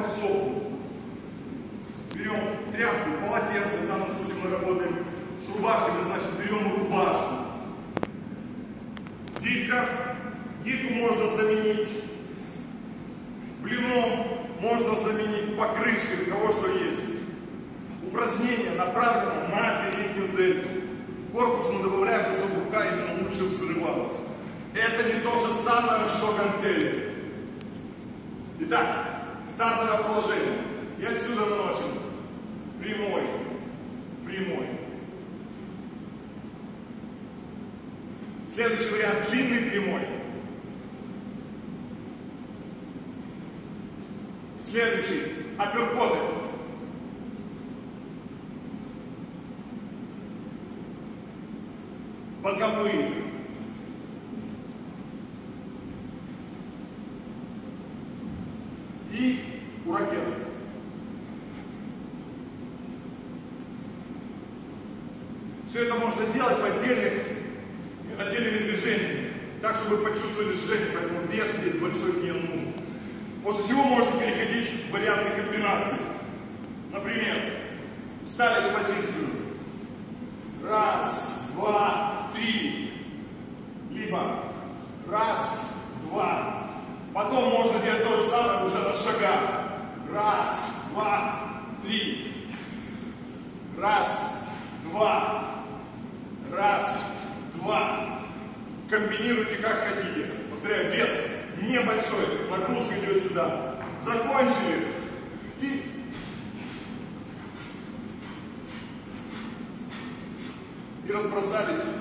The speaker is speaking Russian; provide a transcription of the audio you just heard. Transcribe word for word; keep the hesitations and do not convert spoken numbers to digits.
подсобку. Берем тряпку, полотенце, в данном случае мы работаем с рубашками, значит берем рубашку. Гирька, гирьку можно заменить блином, можно заменить покрышкой, у кого что есть. Упражнение направлено на переднюю дельту. Корпус мы добавляем, чтобы рука именно лучше взрывалась. Это не то же самое, что гантели. Итак, стартовое положение. И отсюда наносим прямой, прямой. Следующий вариант длинный прямой. Следующий апперкоты. Боковые. И у ракеты. Все это можно делать в отдельных, отдельными движениями, так, чтобы вы почувствовали жжение, поэтому вес здесь большой не нужен. После чего можете переходить в варианты комбинации. Например, встали в позицию. Раз, два, три. Либо раз, два. Потом можно делать то же самое уже на шагах. Раз, два, три. Раз, два. Раз, два. Комбинируйте как хотите. Повторяю, вес небольшой. Нагрузка идет сюда. Закончили. И и разбросались